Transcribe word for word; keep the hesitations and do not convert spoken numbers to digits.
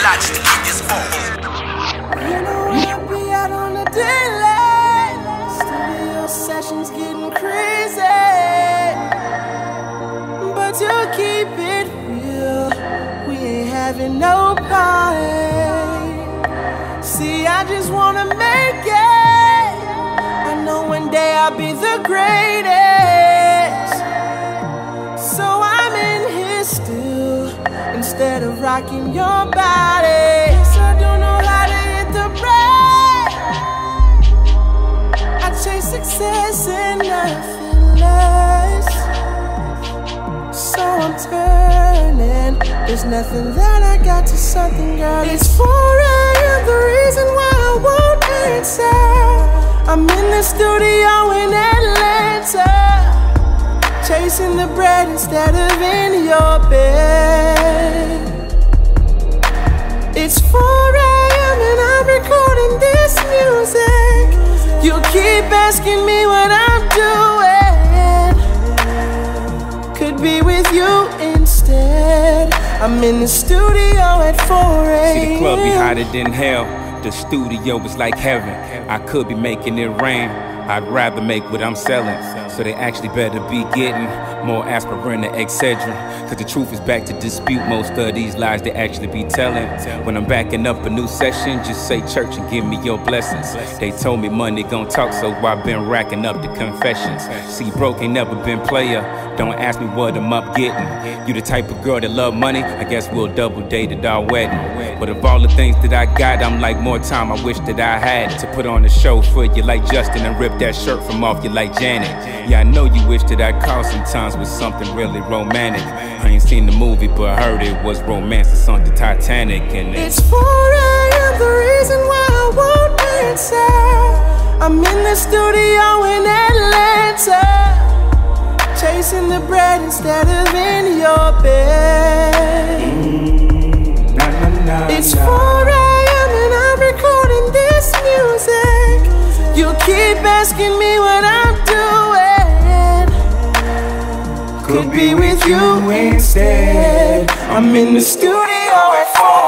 lot just to get this phone. You know I'll be out on the daily. Studio sessions getting crazy, but to keep it real, we ain't having no party. See, I just wanna make it. I know one day I'll be the greatest. So I'm in here still instead of rocking your body. So I don't know how to hit the brake. I chase success and nothing less. So I'm turning. There's nothing that I got to something, girl. It's four A M, the reason why I won't answer. I'm in the studio in Atlanta, chasing the bread instead of in your bed. It's four A M and I'm recording this music. You keep asking me what I'm doing. Could be with you instead. I'm in the studio at four A M. See, the club be hotter than hell. The studio is like heaven. I could be making it rain. I'd rather make what I'm selling. So they actually better be getting more aspirin or Excedrin. Cause the truth is back to dispute most of these lies they actually be telling. When I'm backing up a new session, just say church and give me your blessings. They told me money gon' talk, so I've been racking up the confessions. See, broke ain't never been player. Don't ask me what I'm up getting. You the type of girl that love money, I guess we'll double date at our wedding. But of all the things that I got, I'm like more time I wish that I had to put on a show for you like Justin and rip that shirt from off you like Janet. Yeah, I know you wish that I'd call sometimes with something really romantic. I ain't seen the movie, but I heard it was romance or something Titanic. And it's four A M, the reason why I won't answer. I'm in the studio in Atlanta, chasing the bread instead of in your bed. Mm, nah, nah, nah, it's nah. four A M and I'm recording this music. You keep asking me what I'm doing. Could be with you instead. I'm in the studio at four